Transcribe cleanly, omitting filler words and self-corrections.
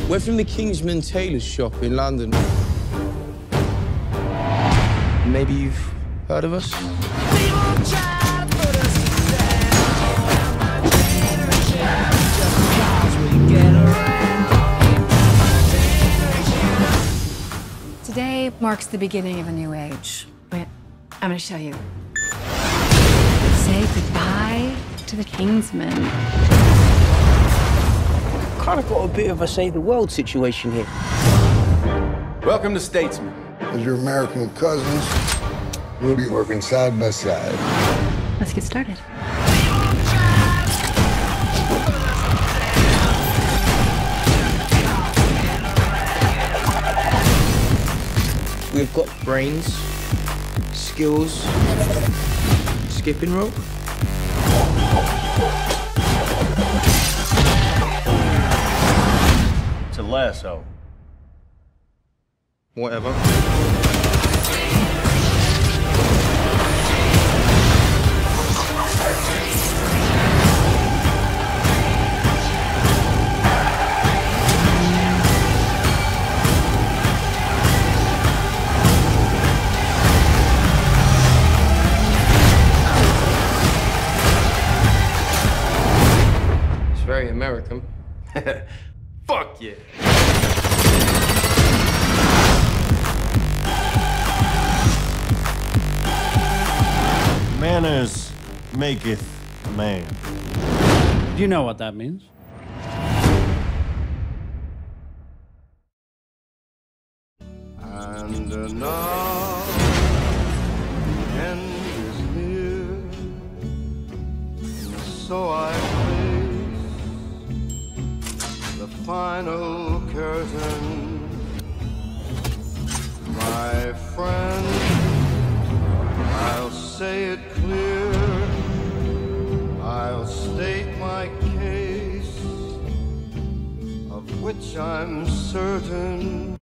We're from the Kingsman Tailors shop in London. Maybe you've heard of us? Today marks the beginning of a new age. Wait, I'm gonna show you. Say goodbye to the Kingsmen. Kind of got a bit of a save the world situation here. Welcome to Statesman. As your American cousins, we'll be working side by side. Let's get started. We've got brains, skills, skipping rope. It's a lasso. Whatever. Very American. Fuck yeah. Manners maketh a man. Do you know what that means? And now the end is near, and so I face the final curtain. My friend, I'll say it clear, I'll state my case, of which I'm certain.